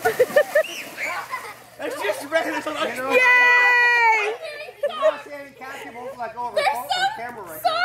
That's just regular. Yay! You know, Sammy, cats won't let go of her camera right now.